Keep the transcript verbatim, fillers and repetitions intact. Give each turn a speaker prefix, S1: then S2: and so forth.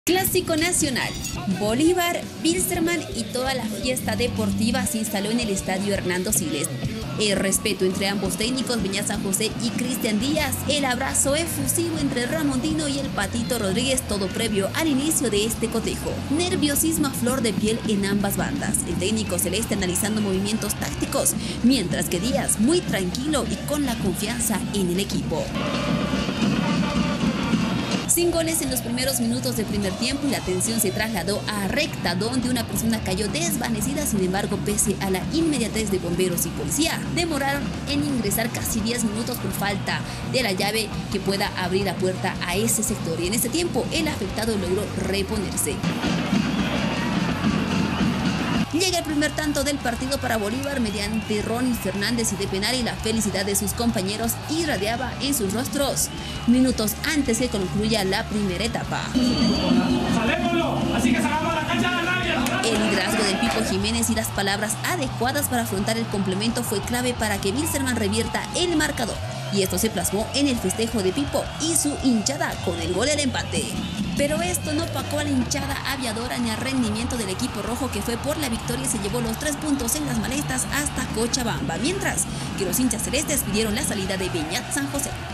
S1: Clásico nacional, Bolívar, Wilstermann y toda la fiesta deportiva se instaló en el estadio Hernando Siles. El respeto entre ambos técnicos, Beñat San José y Cristian Díaz, el abrazo efusivo entre Ramondino y el Patito Rodríguez, todo previo al inicio de este cotejo. Nerviosismo a flor de piel en ambas bandas, el técnico celeste analizando movimientos tácticos, mientras que Díaz muy tranquilo y con la confianza en el equipo. Sin goles en los primeros minutos del primer tiempo y la atención se trasladó a recta donde una persona cayó desvanecida. Sin embargo, pese a la inmediatez de bomberos y policía, demoraron en ingresar casi diez minutos por falta de la llave que pueda abrir la puerta a ese sector, y en ese tiempo el afectado logró reponerse. Llega el primer tanto del partido para Bolívar mediante Ronnie Fernández y de penal, y la felicidad de sus compañeros irradiaba en sus rostros minutos antes que concluya la primera etapa.
S2: Así que salgamos a la cancha de rabia.
S1: El liderazgo del Pipo Jiménez y las palabras adecuadas para afrontar el complemento fue clave para que Wilstermann revierta el marcador, y esto se plasmó en el festejo de Pipo y su hinchada con el gol del empate. Pero esto no opacó a la hinchada aviadora ni al rendimiento del equipo rojo, que fue por la victoria y se llevó los tres puntos en las maletas hasta Cochabamba, mientras que los hinchas celestes pidieron la salida de Beñat San José.